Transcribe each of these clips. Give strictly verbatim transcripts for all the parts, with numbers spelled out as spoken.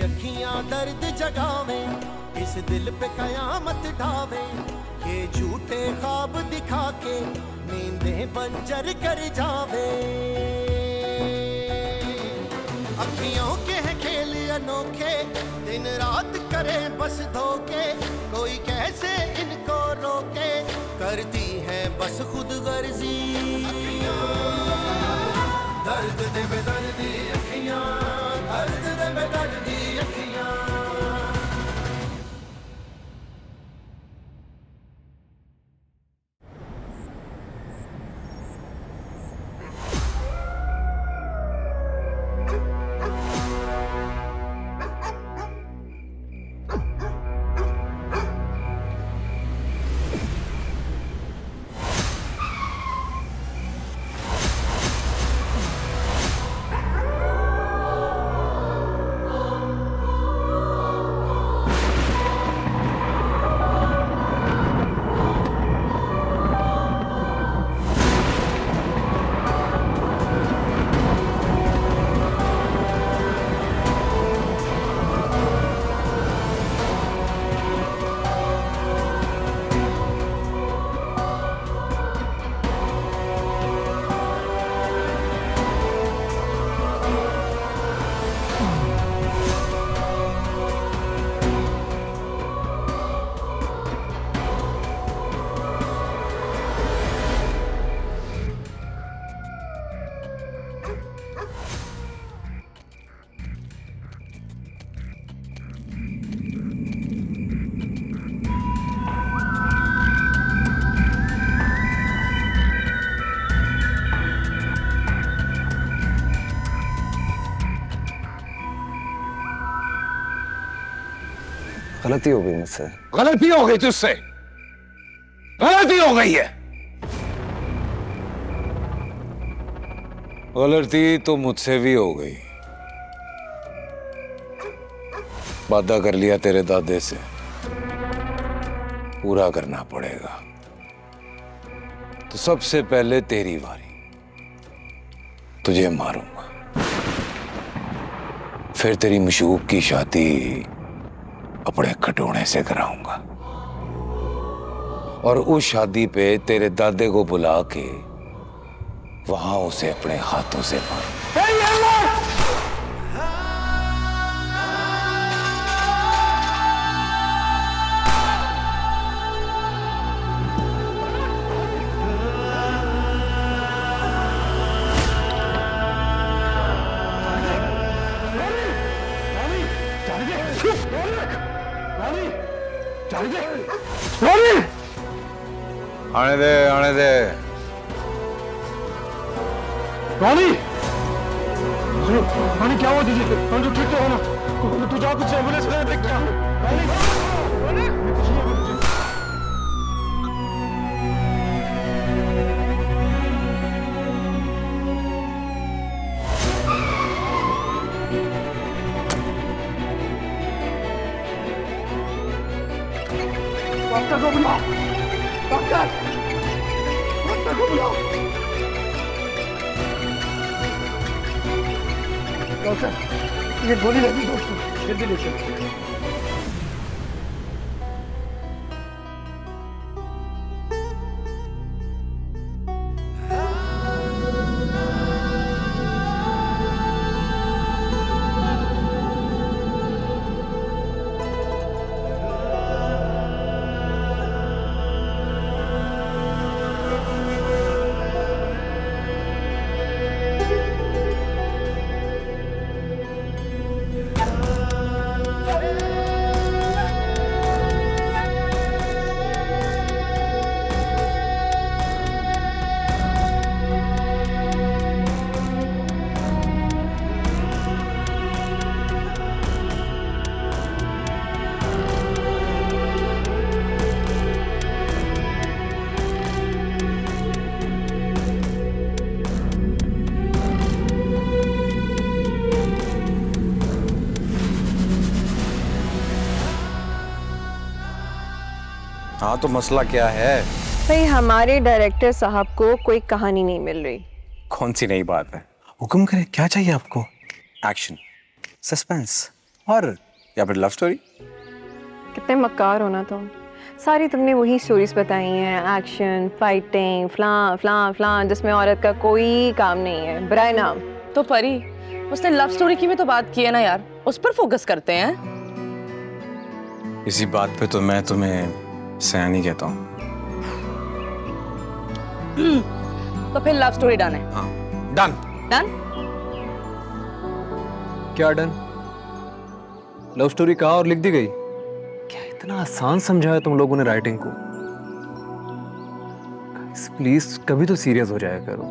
अखियां दर्द जगावे, इस दिल पे कयामत ढावे, ये झूठे ख्वाब दिखा के नींदें बंजर कर जावे। अखियों के हैं खेल अनोखे, दिन रात करे बस धोखे, कोई कैसे इनको रोके, करती है बस खुद गर्जी। दर्द दे बेदर्दी अखियां, दर्द दे बेदर्दी अखियां। गलती हो गई मुझसे। गलती हो गई तुझसे? गलती हो गई है? गलती तो मुझसे भी हो गई। वादा कर लिया तेरे दादे से, पूरा करना पड़ेगा। तो सबसे पहले तेरी बारी, तुझे मारूंगा, फिर तेरी मशूक की शादी अपने खटोने से कराऊंगा, और उस शादी पे तेरे दादे को बुला के वहां उसे अपने हाथों से मारूंगा। आने दे, आने दे। रानी, रानी क्या हुआ तुझे? रानी तू ठीक तो हो ना? तू जा कुछ एम्बुलेंस ले देख क्या? रानी, रानी, डॉक्टर को बुलाओ, डॉक्टर, डॉक्टर को बुलाओ। डॉक्टर, ये गोली लगी दोस्तों, जल्दी ले चलो। हाँ तो मसला क्या है? भाई हमारे डायरेक्टर साहब को कोई कहानी नहीं मिल रही। कौन सी नई बात है? हुक्म करें, क्या चाहिए आपको? एक्शन, सस्पेंस, हॉरर या फिर लव स्टोरी? कितने मक्कार हो ना तुम। सारी तुमने वही स्टोरीज बताई हैं, एक्शन, फाइटिंग, फ्लां फ्लां फ्लां, जिसमें औरत का कोई काम नहीं है, बुराए नाम। तो परी, उसने लव स्टोरी की भी तो बात की है ना यार, उस पर फोकस करते हैं। इसी बात पे तो मैं तुम्हें सयानी कहता हूँ। तो फिर लव स्टोरी डन है? हाँ डन। डन? क्या डन? लव स्टोरी कहा और लिख दी गई? क्या इतना आसान समझाया तुम लोगों ने राइटिंग को? प्लीज कभी तो सीरियस हो जाया करो।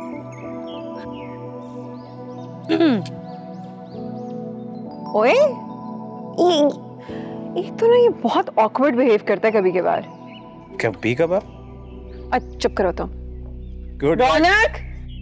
ओए, ये, ये तो ना ये बहुत ऑकवर्ड बिहेव करता है कभी कभार। कभी कभार? अच्छा चुप करो तुम। गुड। रौनक,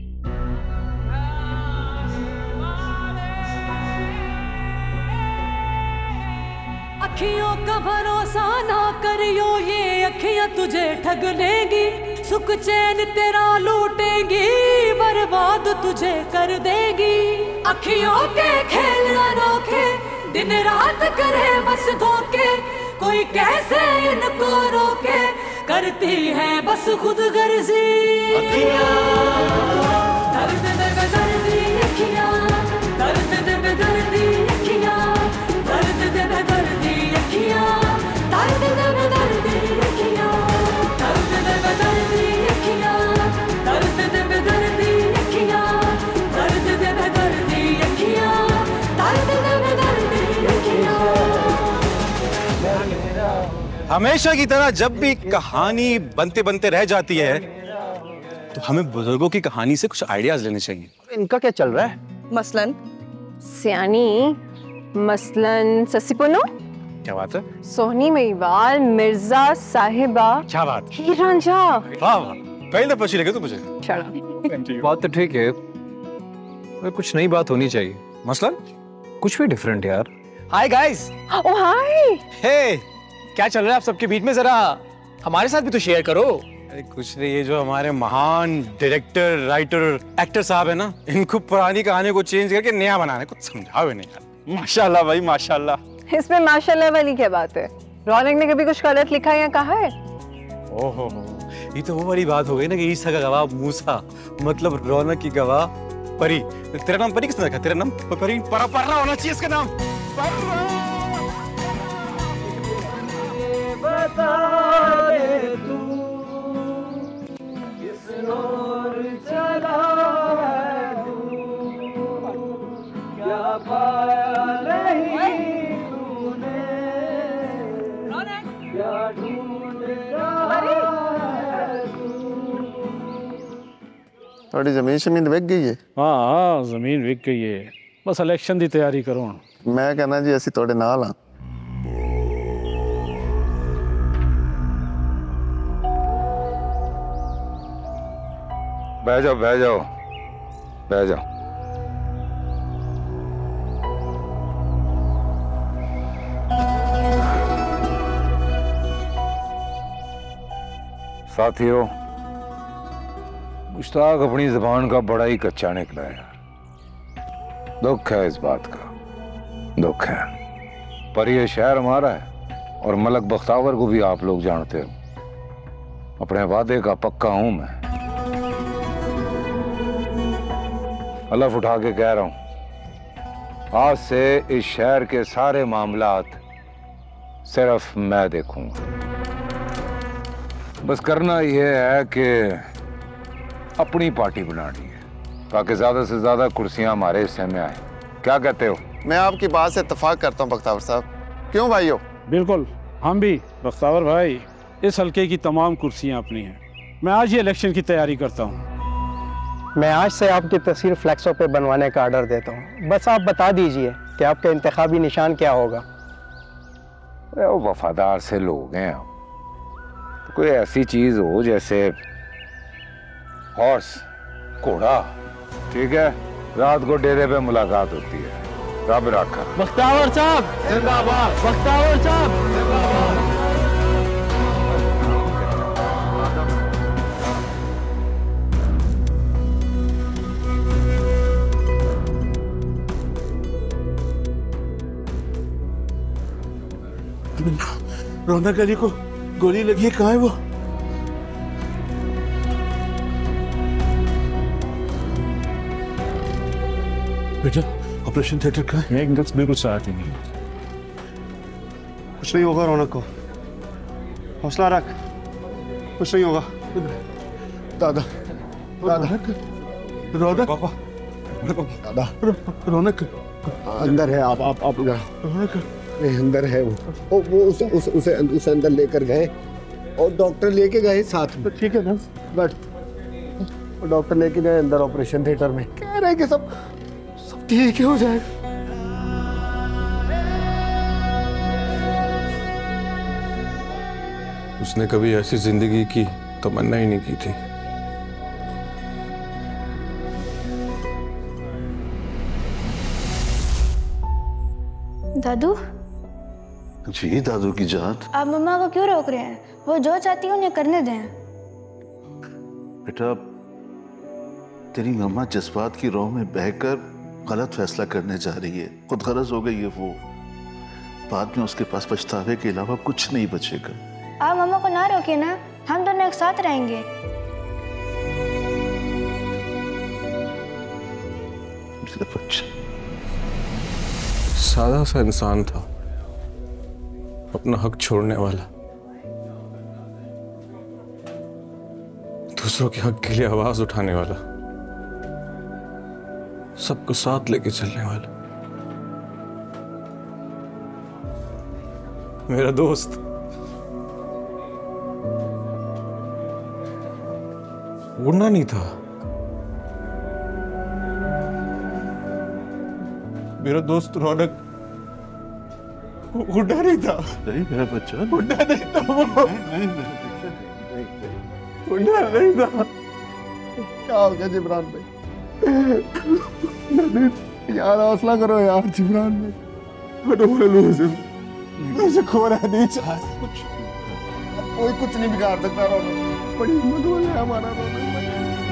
अखियों का भरोसा ना करियो, ये अखियां तुझे ठग लेंगी, सुख चैन तेरा लूटेंगी, बर्बाद तुझे कर देगी। अखियों के खेल अनोखे, दिन रात करे बस धोखे, कोई कैसे इनको रोके, करती है बस खुद गर्जी। अखियां दर्द दे बेदर्दी, अखियां दर्द दे बेदर्दी, अखियां दर्द दे बेदर्दी, अखियां दर्द दे बेदर्दी, अखियां दर्द दे बेदर्दी, अखियां दर्द दे बेदर्दी, अखियां दर्द दे बेदर्दी, अखियां दर्द दे बेदर्दी, अखियां। हमेशा की तरह जब भी कहानी बनते बनते रह जाती है तो हमें बुजुर्गों की कहानी से कुछ आइडियाज लेने चाहिए। इनका क्या चल रहा है? मसलन सियानी, मसलन ससीपुनो, क्या बात है? सोहनी महिवाल, मिर्जा साहिबा। क्या बात? हीर रांझा। वाह वाह, पहली दफा अच्छी लगे तो मुझे। बात तो ठीक है, पर कुछ नई बात होनी चाहिए। मसलन कुछ भी डिफरेंट यार। Hi guys. ओ हाय। हे, क्या चल रहा है आप सबके बीच में, जरा हमारे साथ भी तो शेयर करो। अरे कुछ नहीं, ये जो हमारे महान डायरेक्टर, राइटर, एक्टर साहब है ना, इनको पुरानी कहानी को चेंज करके नया बनाने कुछ समझाओ नहीं यार। माशाल्लाह भाई माशाल्लाह। इसमें माशाल्लाह वाली क्या बात है? रौनक ने कभी कुछ गलत लिखा या कहा है? ओहो, ये तो वो वाली बात हो गई ना कि ईसा का गवाह मूसा, मतलब रौनक की गवाह परी। तेरा नाम परी किसने रखा? तेरा नाम परी परा परा होना चाहिए इसका नाम। बता दे तू किस ओर चला है तू, क्या पाया नहीं तूने, क्या ढूंढ रहा है तू। थोड़ी जमीन शमीन विक गई है? हाँ हाँ जमीन विक गई है, बस इलेक्शन की तैयारी करो। मैं कहना जी असी थोड़े नाल हाँ। बह जाओ बह जाओ बह जाओ। साथियों, मुश्ताक अपनी जुबान का बड़ा ही कच्चा निकला है। दुख है इस बात का, दुख है। पर यह शहर हमारा है और मलक बख्तावर को भी आप लोग जानते हो। अपने वादे का पक्का हूं मैं। हलफ उठा के कह रहा हूं, आज से इस शहर के सारे मामलात सिर्फ मैं देखूंगा। बस करना यह है कि अपनी पार्टी बनानी है ताकि ज्यादा से ज्यादा कुर्सियां हमारे हिस्से में आए। क्या कहते हो? मैं आपकी बात से इत्तेफाक करता हूं बख्तावर साहब। क्यों भाइयों? बिल्कुल, हम भी। बख्तावर भाई, इस हल्के की तमाम कुर्सियां अपनी हैं। मैं आज ही इलेक्शन की तैयारी करता हूं। मैं आज से आपकी तस्वीर फ्लैक्सों पे बनवाने का ऑर्डर देता हूँ। बस आप बता दीजिए कि आपका इंतखाबी निशान क्या होगा। वो वफादार से लोग हैं हम। तो कोई ऐसी चीज हो जैसे हॉर्स, घोड़ा। ठीक है, रात को डेरे पे मुलाकात होती है। रब रखा। बख्तावर साहब जिंदाबाद, बख्तावर साहब जिंदाबाद। रौनक अली को गोली लगी है, कहाँ है वो? बेटा ऑपरेशन थिएटर कहाँ है? एक दस बिल्कुल साथ ही नहीं। कुछ नहीं होगा रौनक को, हौसला रख, कुछ नहीं होगा। दादा दादा रौनक पापा दादा रौनक अंदर है। आप आप आप रौनक अंदर है वो ओ, वो उसे उस, उसे उसे अंदर लेकर गए और डॉक्टर लेके गए साथ में। ठीक है ना, बट डॉक्टर लेके गए अंदर ऑपरेशन थिएटर में, कह रहे हैं कि सब सब ठीक हो जाएगा। उसने कभी ऐसी जिंदगी की तमन्ना ही नहीं की थी। दादू जी दादू की जात। आप मम्मा को क्यों रोक रहे हैं? वो जो चाहती है उन्हें करने दें। बेटा तेरी मम्मा जज्बात की राह में बहकर गलत फैसला करने जा रही है, खुद गरज हो गई है वो। बाद में उसके पास पछतावे के अलावा कुछ नहीं बचेगा। आप मम्मा को ना रोकिए ना, हम दोनों एक साथ रहेंगे। बच्चा सादा सा इंसान था, अपना हक छोड़ने वाला, दूसरों के हक के लिए आवाज उठाने वाला, सबको साथ लेके चलने वाला, मेरा दोस्त। उड़ना नहीं था, मेरा दोस्त रौनक उड़ना नहीं था। नहीं मेरा बच्चा, उड़ना नहीं था वो, उड़ना नहीं था। क्या हो गया जिब्रान भाई? यार हौसला करो यार जिब्रान भाई। मैं उसे खोना नहीं चाहता। कुछ कोई कुछ नहीं बिगाड़ सकता रौनक, बड़ी हिम्मत वाला है हमारा रौनक भाई।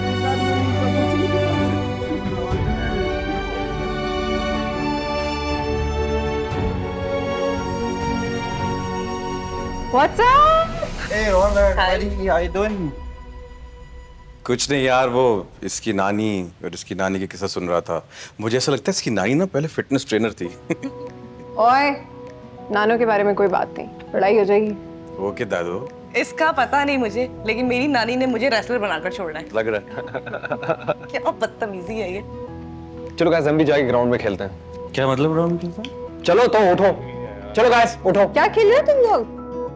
What's up? Hey Ronak, buddy, how you doing? कुछ नहीं यार, वो इसकी नानी और इसकी नानी की किस्सा सुन रहा था। मुझे ऐसा लगता है इसकी नानी ना पहले फिटनेस ट्रेनर थी। ओए, नानों के बारे में कोई बात नहीं, लड़ाई हो जाएगी। ओके दादू। इसका पता नहीं मुझे, लेकिन मेरी नानी ने मुझे रेसलर बनाकर छोड़ना है। लग रहा है। क्या बदतमीजी है ये। चलो गाइस हम भी जाके ग्राउंड में खेलते हैं। क्या मतलब ग्राउंड में खेलते हैं? चलो तो उठो, चलो गाइस उठो। क्या खेल रहे हो तुम लोग?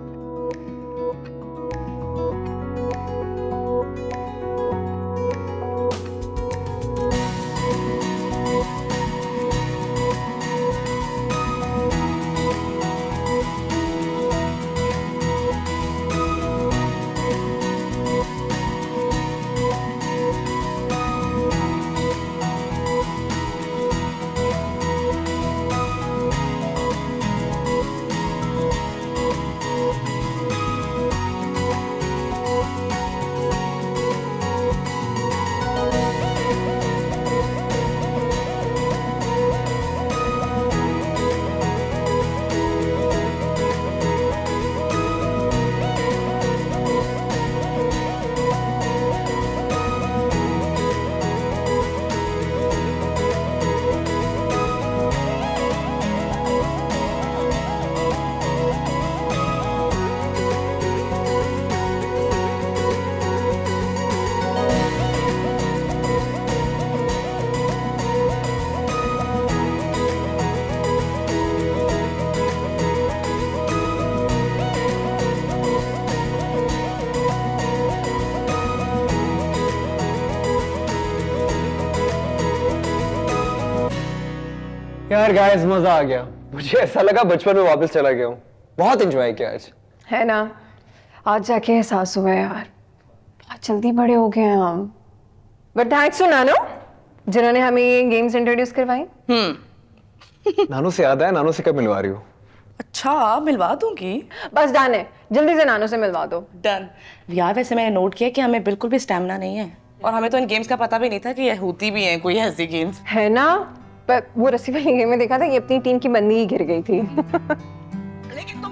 यार गाइस मजा आ गया, मुझे ऐसा लगा बचपन में वापस चला गया हूँ। बहुत एंजॉय किया आज, है ना? आज जाके एहसास हुआ यार, बहुत जल्दी बड़े हो गए हैं हम। बट थैंक्स टू नानो जिन्होंने हमें ये गेम्स इंट्रोड्यूस करवाई। हम्म नानो से याद है, नानो से कब मिलवा रही हो? अच्छा मिलवा दूंगी। बस डन है, जल्दी से नानो से मिलवा दो। डन। यार वैसे मैंने नोट किया कि हमें बिल्कुल भी स्टैमिना नहीं है, और हमें तो इन गेम्स का पता भी नहीं था कि ये होती भी हैं कोई ऐसी गेम्स। है ना? पर वो रस्सी वाली गेम में देखा था कि अपनी टीम की बंदी ही गिर गई थी। लेकिन तुम लोगों ने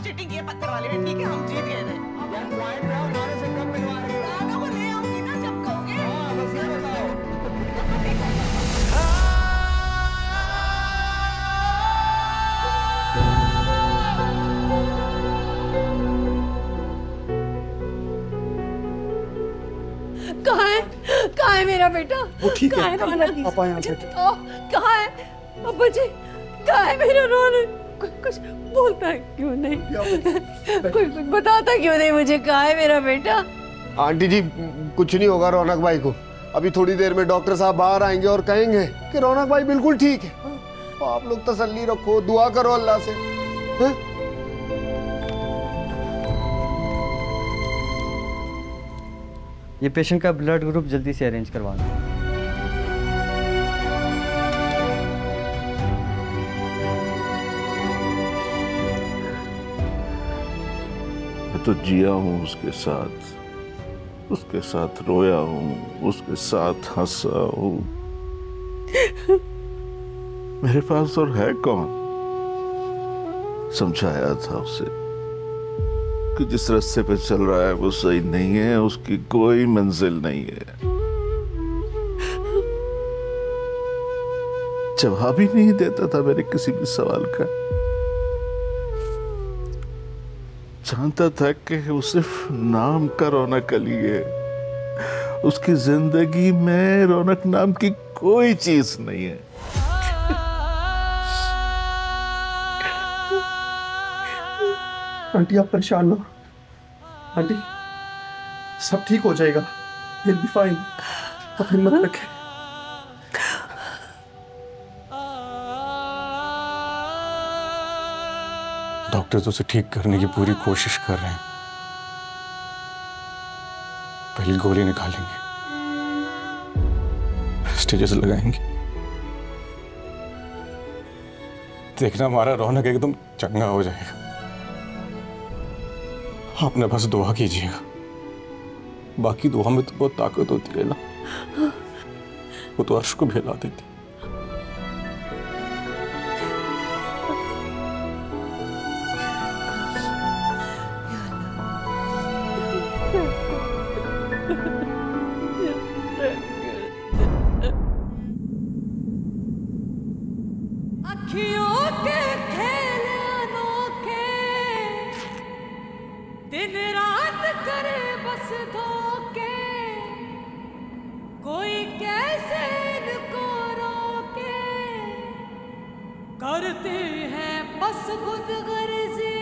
चीटिंग की है पत्थर वाले ने, ठीक है हम जीत गए थे। हमारे से कब मिलवा रहे हो? रानू को ले आऊंगी ना जब कहोगे। हाँ बस ये बताओ। कहाँ है कहाँ है मेरा बेटा? वो ठीक है, कहाँ है पापा यहाँ पे। कहाँ है अब्बा जी? कहाँ है मेरा रौनक? कुछ कुछ बोलता है क्यों नहीं? कोई कुछ बताता क्यों नहीं मुझे? कहाँ है मेरा बेटा? आंटी जी कुछ नहीं होगा रौनक भाई को। अभी थोड़ी देर में डॉक्टर साहब बाहर आएंगे और कहेंगे कि रौनक भाई बिल्कुल ठीक है। तो आप लोग तसल्ली रखो, दुआ करो अल्लाह से। है? ये पेशेंट का ब्लड ग्रुप जल्दी से अरेंज करवा दो। मैं तो जिया हूँ उसके साथ, उसके साथ रोया हूँ, उसके साथ हंसा हूँ। मेरे पास और है कौन? समझाया था उसे कि जिस रास्ते पे चल रहा है वो सही नहीं है, उसकी कोई मंजिल नहीं है। जवाब ही नहीं देता था मेरे किसी भी सवाल का। जानता था कि वो सिर्फ नाम का रौनक अली है, उसकी जिंदगी में रौनक नाम की कोई चीज नहीं है। आंटी आप परेशान ना, आंटी सब ठीक हो जाएगा, विल बी फाइन, आप हिम्मत रखें। डॉक्टर तो उसे ठीक करने की पूरी कोशिश कर रहे हैं। पहली गोली निकालेंगे, स्टेजेस लगाएंगे, देखना हमारा रौनक एकदम चंगा हो जाएगा। आपने बस दुआ कीजिएगा, बाकी दुआ में तो बहुत ताकत होती है ना, वो तो अर्श को भी हिला देती। अखियों के खेल अनोखे, दिन रात करे बस धोखे, कोई कैसे इनको रोके, करते हैं बस खुद गर्जी।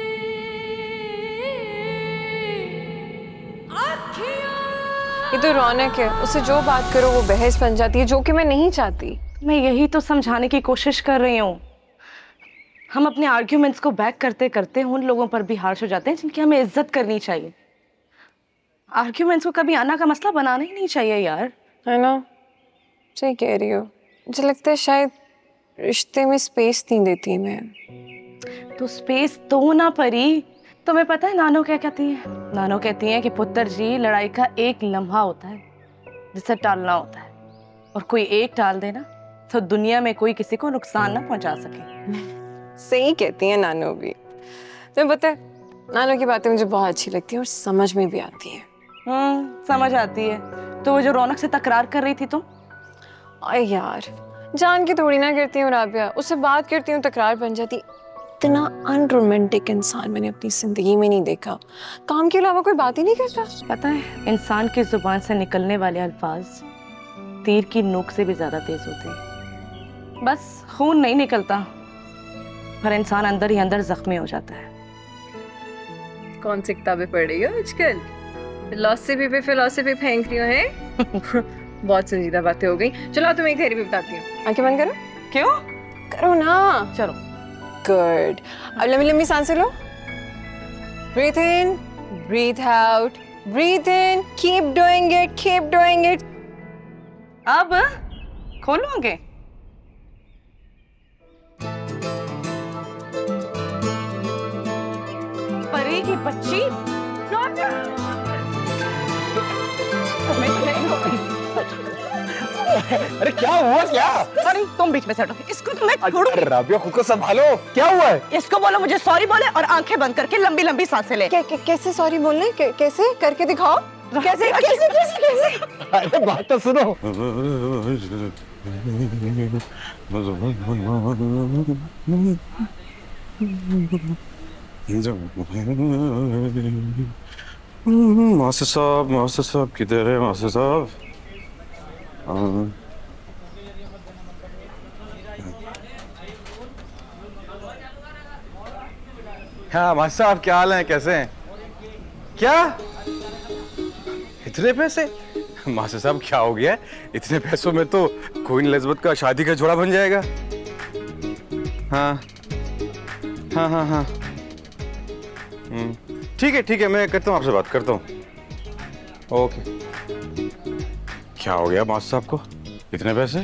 ये तो रौनक है, उससे जो बात करो वो बहस बन जाती है, जो कि मैं नहीं चाहती। मैं यही तो समझाने की कोशिश कर रही हूँ। हम अपने आर्ग्यूमेंट्स को बैक करते करते उन लोगों पर भी हार्श हो जाते हैं जिनकी हमें इज्जत करनी चाहिए। आर्ग्यूमेंट्स को कभी आना का मसला बनाना ही नहीं चाहिए यार, है ना? सही कह रही हो। मुझे लगता है शायद रिश्ते में स्पेस नहीं देती मैं। तो स्पेस दो ना परी। तुम्हें पता है नानो क्या कहती है? नानो कहती है कि पुत्र जी लड़ाई का एक लम्हा होता है जिसे टालना होता है, और कोई एक टाल देना तो दुनिया में कोई किसी को नुकसान ना पहुंचा सके। सही कहती है नानो भी। तुम्हें पता है नानो की बातें मुझे बहुत अच्छी लगती है और समझ में भी आती है। हम्म समझ आती है। तो वो जो रौनक से तकरार कर रही थी तुम? अरे यार जान के थोड़ी ना करती हूँ राबिया, उससे बात करती हूँ तकरार बन जाती। इतना अनरोमांटिक इंसान मैंने अपनी जिंदगी में नहीं देखा। काम के अलावा कोई बात ही नहीं करता। पता है इंसान की जुबान से निकलने वाले अल्फाज तीर की नोक से भी ज्यादा तेज होते हैं। बस खून नहीं निकलता पर इंसान अंदर ही अंदर जख्मी हो जाता है। कौन सी किताबें पढ़ रही हो आजकल? फिलॉसफी पे फिलॉसफी फेंक रही हो हैं? बहुत संजीदा बातें हो गई। चलो तुम्हें एक थेरेपी बताती हूँ। आंखें बंद करो। क्यों? करो ना। चलो। गुड। अब लंबी लंबी सांसें लो। Breathe in, breathe out, breathe in, keep doing it, keep doing it. अब खोलोगे? परी की बच्ची मैं तो नहीं अरे क्या हुआ क्या? अरे तुम बीच में से हटो, इसको तो मैं छोड़ू। राबिया खुद को संभालो, क्या हुआ है? इसको बोलो मुझे सॉरी बोले और आंखें बंद करके लंबी लंबी सांसें ले। कैसे सॉरी बोलने? कैसे करके दिखाओ? कैसे कैसे कैसे कैसे? अरे बात तो सुनो। मास्टर साहब, मास्टर साहब किधर है मास्टर साहब? हाँ मास्टर साहब, क्या हाल है, कैसे हैं? क्या इतने पैसे? मास्टर साहब क्या हो गया? इतने पैसों में तो क्वीन एलिजाबेथ का शादी का जोड़ा बन जाएगा। हाँ हाँ हाँ हाँ ठीक है ठीक है, मैं करता हूँ, आपसे बात करता हूँ। ओके। क्या हो गया मास्टर साहब को? इतने पैसे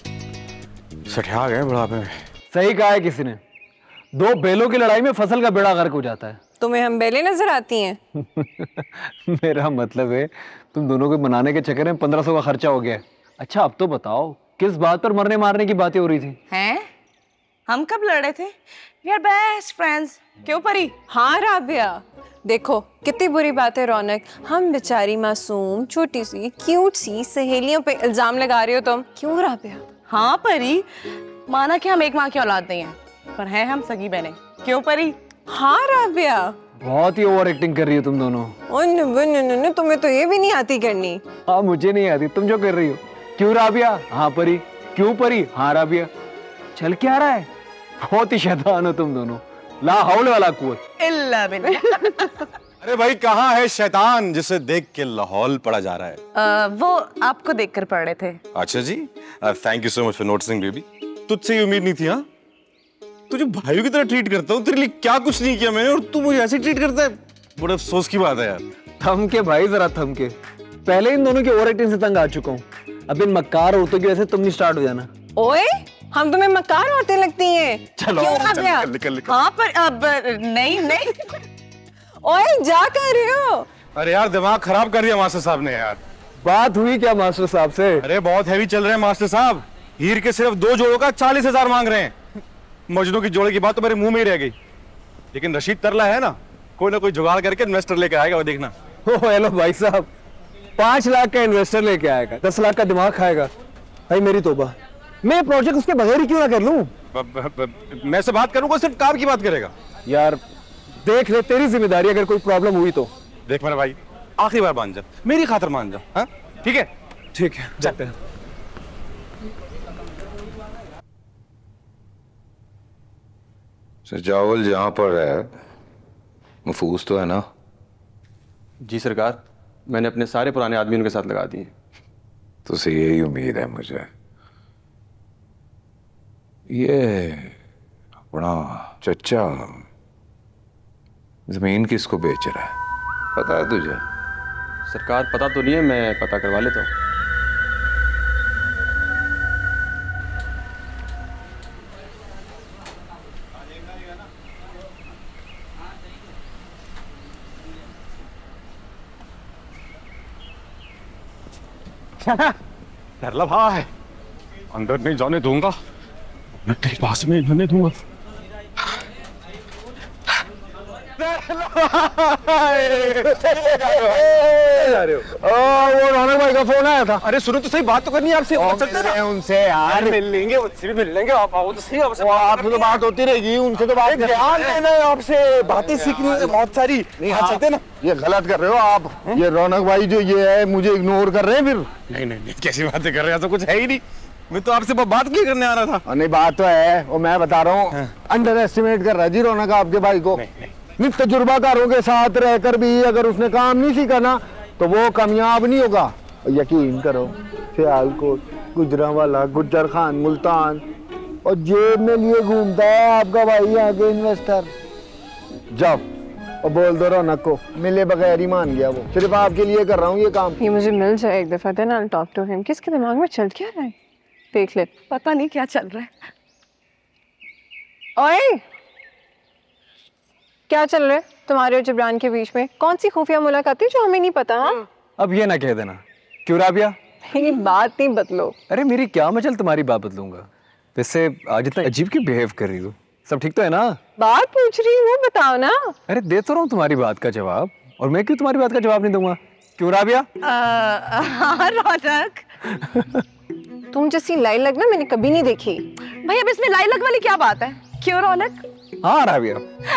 सठिया गए बुढ़ापे में। सही कहा है किसी ने, दो बैलों की लड़ाई में फसल का बेड़ा गर्क हो जाता है। तुम्हें हम बेलें नजर आती हैं? मेरा मतलब है तुम दोनों को मनाने के चक्कर में पंद्रह सौ का खर्चा हो गया। अच्छा अब तो बताओ, किस बात पर मरने मारने की बातें हो रही थी? हैं? हम कब लड़ रहे थे? We are best friends। क्यों परी? हाँ राबिया, देखो कितनी बुरी बात है रौनक, हम बेचारी मासूम छोटी सी क्यूट सी सहेलियों पे इल्जाम लगा रहे हो तुम। क्यों राबिया? हाँ परी, माना कि हम एक माँ की औलाद नहीं है, पर हैं हम सगी बहनें। क्यों परी? हाँ राबिया, बहुत ही ओवर एक्टिंग कर रही हो तुम दोनों। ओ न, न, न, तुम्हें तो ये भी नहीं आती करनी। हाँ मुझे नहीं आती, तुम जो कर रही हो। क्यों राबिया? हाँ परी। क्यों परी? हाँ राबिया। चल क्या रहा है? बहुत ही शैतान हो तुम दोनों, ला हौल वाला कुव्वत इल्ला बिल्लाह। अरे भाई कहाँ है शैतान जिसे देख के लाहौल पड़ा जा रहा है? आ, वो आपको देखकर पढ़ रहे थे। अच्छा जी, thank you so much for noticing baby. तुझसे ये उम्मीद नहीं थी। हाँ तुझे भाइयों की तरह ट्रीट करता हूँ, तेरे लिए क्या कुछ नहीं किया मैंने और तू मुझे ऐसे ट्रीट करता है, बड़ा अफसोस की बात है यार। थम के भाई, जरा थम के। पहले इन दोनों की ओवर एक्टिंग से तंग आ चुका हूँ, अब इन मक्कार औरतों की वजह से तुम नहीं स्टार्ट हो जाना। ओए हम तुम्हें मक्कार औरतें लगती हैं? चलो चल, निकल, निकल, निकल। हाँ पर अब नहीं नहीं। ओए जा कर रहे हो? अरे यार दिमाग खराब कर दिया मास्टर साहब ने यार। बात हुई क्या मास्टर साहब से? अरे बहुत हैवी चल रहे हैं मास्टर साहब, हीर के सिर्फ दो जोड़ों का चालीस हजार मांग रहे हैं। मजनू की जोड़े की बात तो मेरे मुंह में ही रह गई, लेकिन रशीद तरला है ना, कोई ना कोई जुगाड़ करके इन्वेस्टर लेके आएगा, वो देखना। ओ हेलो भाई साहब, पांच लाख का इन्वेस्टर लेके आएगा, दस लाख का दिमाग खाएगा। भाई मेरी तौबा, मैं प्रोजेक्ट उसके बगैर ही क्यों ना कर लूं? मैं से बात करूंगा, सिर्फ काम की बात करेगा। यार देख ले, तेरी जिम्मेदारी, अगर कोई प्रॉब्लम हुई तो देख मेरे भाई, आखिरी बार मान जा, मेरी खातिर मान जा। हाँ ठीक है ठीक है, जाते हैं। सजावल जहां पर है महफूज तो है ना? जी सरकार, मैंने अपने सारे पुराने आदमी उनके साथ लगा दिए। तो से यही उम्मीद है मुझे। ये अपना चचा जमीन किसको बेच रहा है, पता है तुझे? सरकार पता तो नहीं है, मैं पता करवा लेता हूँ। तरला भाई, अंदर नहीं जाने दूंगा, मैं तेरे पास में जाने दूंगा। वो रौनक भाई का फोन आया था। अरे सुनो तो सही, बात तो करनी है आपसे। उनसे यार मिल लेंगे, उनसे भी मिल लेंगे। आप आओ तो सही, आपसे आपसे तो बात होती रहेगी, उनसे तो बात ध्यान देना है, आपसे बातें सीखनी है बहुत सारी। नहीं हाँ, चलते ना। ये गलत कर रहे हो आप। ये रौनक भाई जो ये है मुझे इग्नोर कर रहे हैं फिर। नहीं नहीं नहीं, कैसी बातें कर रहे हैं, तो कुछ है ही नहीं। मैं तो आपसे बात क्यों करने आ रहा था? नहीं बात तो है, और मैं बता रहा हूँ अंडर एस्टिमेट कर रहा है जी रौनक आपके भाई को। नहीं तजुर्बाकारों के साथ रहकर भी अगर उसने काम नहीं सीखा ना तो वो कामयाब नहीं होगा। यकीन करो, सियालकोट, गुजरांवाला, गुज्जर खान, मुल्तान और जेब में लिए घूमता है आपका भाई यहाँ के इन्वेस्टर। जाओ और बोल दो रौनक को, मिले बगैर ही मान गया वो। सिर्फ आपके लिए कर रहा हूँ ये काम। ये मुझे मिल जाए एक दफा, then I will talk to him. किसके दिमाग में चल क्या रहा है? देख ले, पता नहीं क्या चल रहा है। ओए क्या चल रहा है तुम्हारे और जबरान के बीच में? कौन सी खुफिया मुलाकात है जो हमें नहीं पता? हाँ अब ये ना कह देना। क्यों राबिया, मेरी बात नहीं बदलो। अरे मेरी क्या मचल तुम्हारी बात बदलूंगा। वैसे आज इतना अजीब क्यों बिहेव कर रही हो? सब ठीक तो है ना? बात पूछ रही हूँ, बताओ ना। अरे दे तो रहा हूँ तुम्हारी बात का जवाब, और मैं क्यों तुम्हारी बात का जवाब नहीं दूंगा? क्यों राबिया? हाँ रौनक। तुम जैसी लाई लगना मैंने कभी नहीं देखी। भाई अब इसमें लाई लग वाली क्या बात है? क्यों रौनक? हाँ राबिया।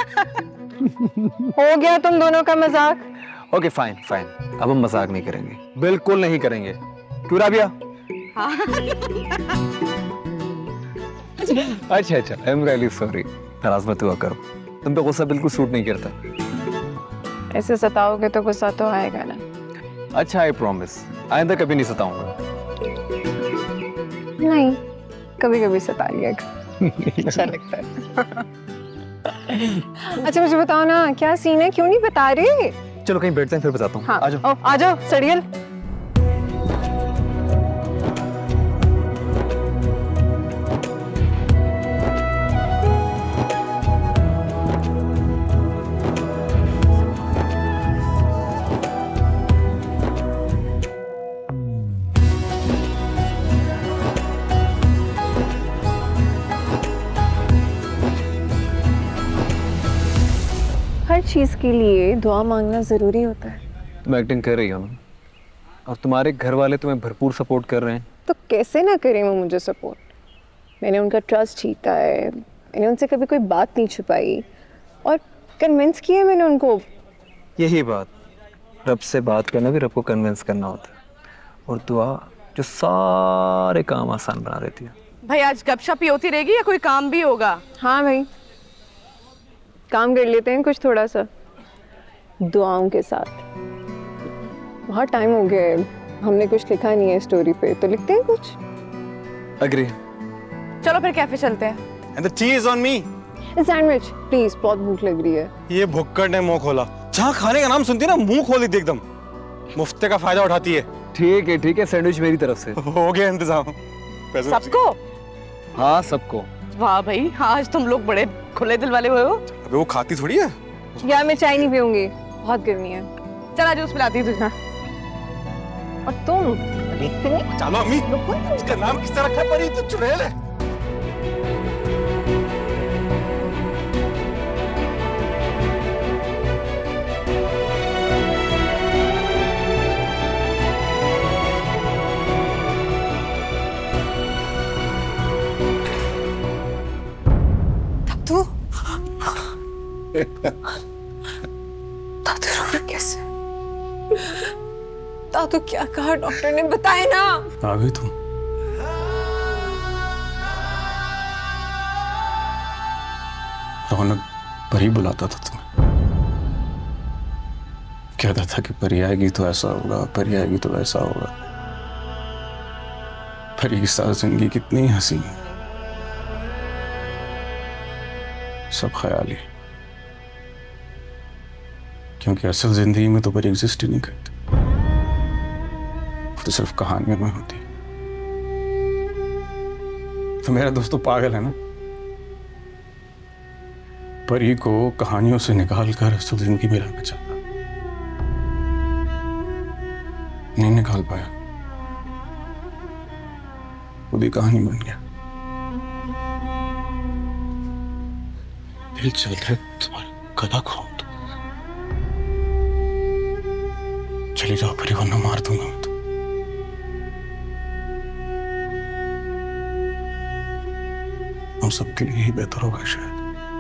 हो गया तुम दोनों का मजाक। ओके फाइन फाइन, अब हम मजाक नहीं करेंगे, बिल्कुल नहीं करेंगे। क्यों राबिया? हाँ। अच्छा अच्छा, आई एम रियली सॉरी। नाराज मत हुआ करो, तुम पे गुस्सा बिल्कुल सूट नहीं करता। ऐसे सताओगे तो गुस्सा तो आएगा ना। अच्छा आई प्रॉमिस, आइंदा कभी नहीं सताऊंगा। नहीं, कभी कभी सता लिएगा। अच्छा लगता है। अच्छा मुझे बताओ ना, क्या सीन है, क्यों नहीं बता रही? चलो कहीं बैठते हैं फिर बताता हूँ। हाँ, आ जाओ आ जाओ सड़ियल। हर चीज के लिए दुआ मांगना जरूरी होता है। तुम एक्टिंग कर रही हो ना, और तुम्हारे घर वाले तुम्हें भरपूर सपोर्ट कर रहे हैं। तो कैसे ना करें वो मुझे सपोर्ट? मैंने उनका ट्रस्ट जीता है, मैंने उनसे कभी कोई बात नहीं छुपाई और कन्विंस किया मैंने उनको। यही बात, रब से बात करना भी रब को कन्विंस करना होता है, और दुआ जो सारे काम आसान बना देती है। भाई आज गपशप ही होती रहेगी या कोई काम भी होगा? हाँ भाई, काम कर लेते हैं कुछ थोड़ा सा दुआओं के साथ। बहुत टाइम हो गया है, हमने कुछ लिखा नहीं है स्टोरी पे, तो लिखते हैं कुछ। अग्री। चलो फिर कैफे चलते हैं। And the tea is on me. Sandwich please, बहुत भूख लग रही है। ये भुक्कड़ ने मुंह खोला। जहाँ खाने का नाम सुनती है ना, मुंह खोल देती एकदम। मुफ्ते का फायदा उठाती है। ठीक है ठीक है, सैंडविच मेरी तरफ से। हो गया इंतजाम। सबको? हाँ सबको। वाह भाई, आज तुम लोग बड़े खुले दिल वाले हुए हो। अबे वो खाती थोड़ी है। यार मैं चाय नहीं पीऊंगी, बहुत गर्मी है। चला जूस पिलाती हूँ तुझे। और तुम? चलो अम्मी, इसका नाम किस तरह रखा है? परी तो चुड़ैल है। दादू, दादू रो रहा कैसे? दादू क्या कहा डॉक्टर ने, बताए ना। आ गई तुम? रौनक परी बुलाता था तुम्हें, कहता था कि परी आएगी तो ऐसा होगा, परी आएगी तो वैसा होगा। परी की सारी जिंदगी कितनी हसीन, सब ख्याली, क्योंकि असल जिंदगी में तो परी एग्जिस्ट ही नहीं करती, तो सिर्फ कहानियों में होती। तो मेरा दोस्त तो पागल है ना, परी को कहानियों से निकाल कर असल जिंदगी में लाना चाहता, नहीं निकाल पाया, खुद ही कहानी बन गया। दिल चल रहा है तुम्हारा गला खोल दो, चली जाओ परी, वरना मार दूंगा मैं तो। हम सबके लिए ही बेहतर होगा शायद।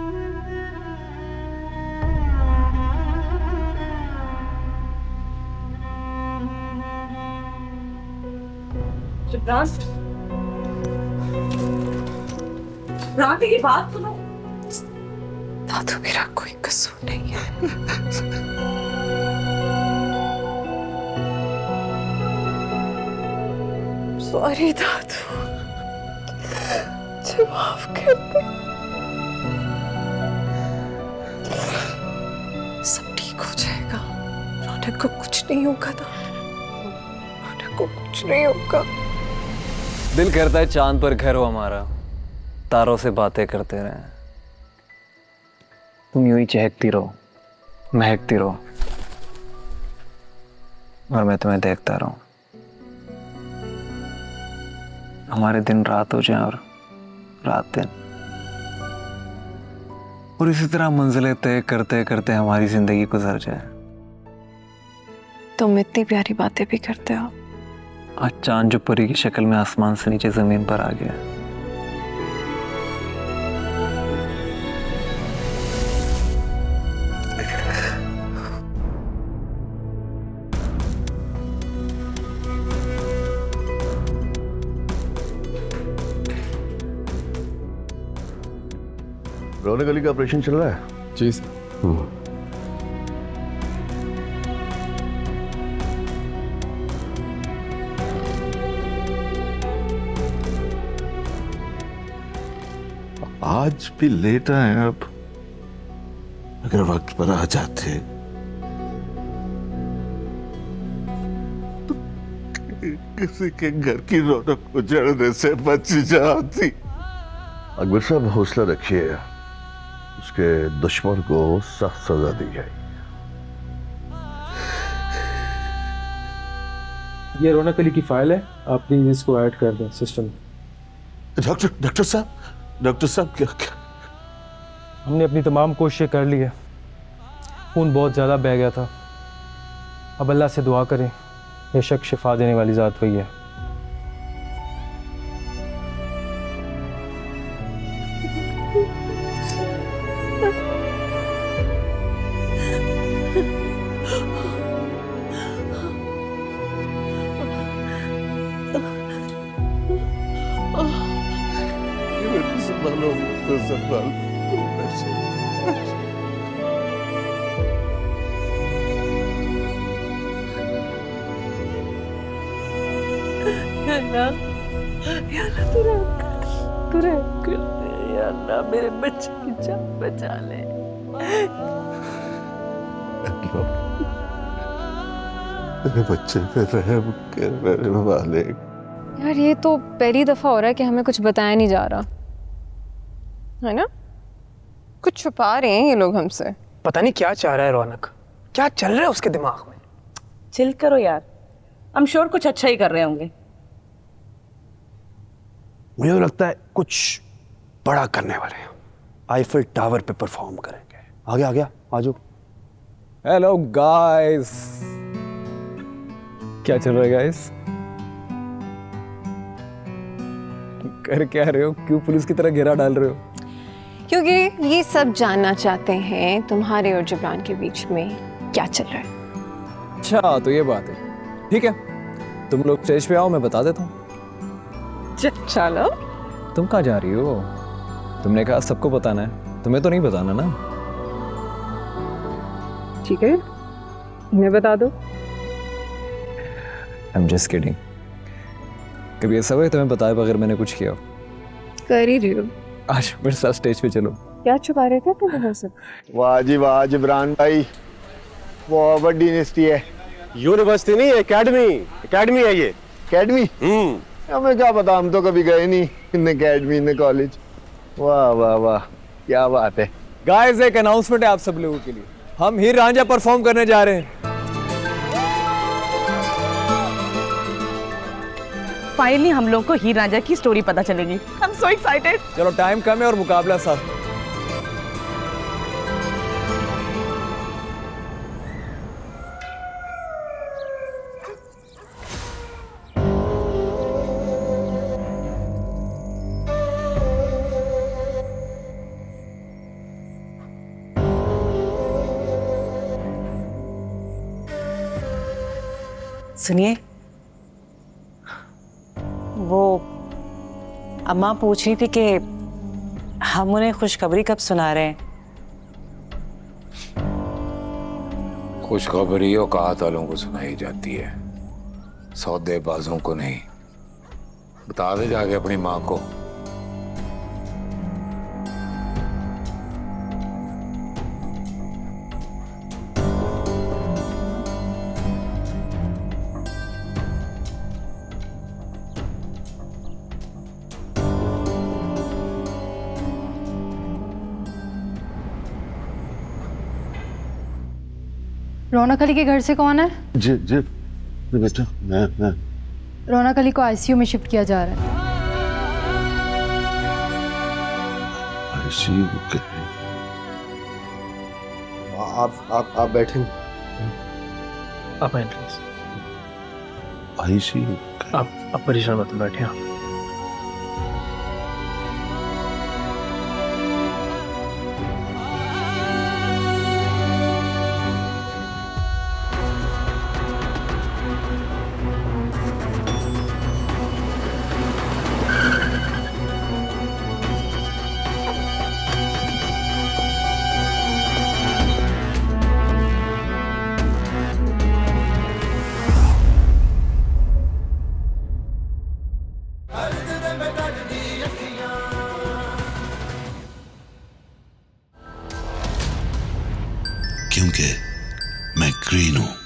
रात की बात सुनो। दादू मेरा कोई कसूर नहीं है। सॉरी दादू, मुझे माफ कर दे। सब ठीक हो जाएगा, रौनक को कुछ नहीं होगा था, रौनक को कुछ नहीं होगा। दिल करता है चांद पर घर हो हमारा, तारों से बातें करते रहें, तुम यूं ही चहकती रहो, महकती रहो, और मैं तुम्हें देखता रहूं। हमारे दिन रात हो जाए और रात दिन, और इसी तरह मंजिलें तय करते करते हमारी जिंदगी गुजर जाए। तुम इतनी प्यारी बातें भी करते हो। आज चांद जो परी की शक्ल में आसमान से नीचे जमीन पर आ गया। रौनक अली का ऑपरेशन चल रहा है? जी सर। आज भी लेट आए आप। अगर वक्त पर आ जाते तो किसी के घर की रौनक उजड़ने से बच जाती। अकबर साहब हौसला रखिए, उसके दुश्मन को सख्त सजा दी जाए। ये रौनक अली की फाइल है, आप प्लीज इसको ऐड कर दें सिस्टम में। डॉक्टर डॉक्टर साहब डॉक्टर साहब क्या क्या हमने अपनी तमाम कोशिशें कर ली है, खून बहुत ज़्यादा बह गया था। अब अल्लाह से दुआ करें, बेशक शिफा देने वाली ज़ात वही है। मेरे बच्चे की जान बचा ले। मेरे बच्चे पे रहम कर मेरे वाले। यार ये तो पहली दफा हो रहा है कि हमें कुछ बताया नहीं जा रहा है ना, कुछ छुपा रहे हैं ये लोग हमसे। पता नहीं क्या चाह रहा है रौनक, क्या चल रहा है उसके दिमाग में। चिल करो यार, हम श्योर कुछ अच्छा ही कर रहे होंगे। मुझे तो लगता है कुछ बड़ा करने वाले हैं, आईफिल टावर पे परफॉर्म करेंगे। आ गया आ गया आ जाओ। हेलो गाइस, क्या चल रहा है गाइस? कर क्या रहे हो? क्यों पुलिस की तरह घेरा डाल रहे हो? क्योंकि ये सब जानना चाहते हैं तुम्हारे और जिब्रान के बीच में क्या चल रहा है। अच्छा तो ये बात है, ठीक है तुम लोग स्टेज पे आओ, मैं बता देता हूँ। चलो। तुम कहाँ जा रही हो? तुमने कहा सबको बताना है, तुम्हें तो नहीं बताना ना। ठीक है मैं बता दो। I'm just kidding। कभी ऐसा हुआ है तुम्हें बताए बगैर मैंने कुछ किया? कर ही रही हो। आज मेरे साथ स्टेज पे चलो। क्या छुपा रहे थे तुम मुझसे? वाह जी वाह जिब्रान भाई, बहुत बड़ी यूनिवर्सिटी है। यूनिवर्सिटी नहीं, एकेडमी। एकेडमी है ये। एकेडमी? हम्म हमें क्या पता, हम तो कभी गए नहीं इन एकेडमी इन कॉलेज। वाह वाह वाह क्या बात है। गाइस एक अनाउंसमेंट है आप सब लोगों के लिए, हम हीर रांझा परफॉर्म करने जा रहे हैं। फाइनली हम लोग को हीर रांझा की स्टोरी पता चलेगी। I am so excited. चलो टाइम कम है और मुकाबला साथ। सुनिए, वो अम्मा पूछ रही थी कि हम उन्हें खुशखबरी कब सुना रहे हैं। खुशखबरी औकात वालों को सुनाई जाती है, सौदेबाजों को नहीं। बता दे जाके अपनी माँ को। रौनक अली के घर से कौन है? जी जी बेटा मैं मैं रौनक अली को आईसीयू में शिफ्ट किया जा रहा है। आईसीयू कहे। आप आप आप बैठे। आप आए प्लीज। आईसीयू आप आप परेशान मत बैठे आप। क्योंकि मैं ग्रीन हूं।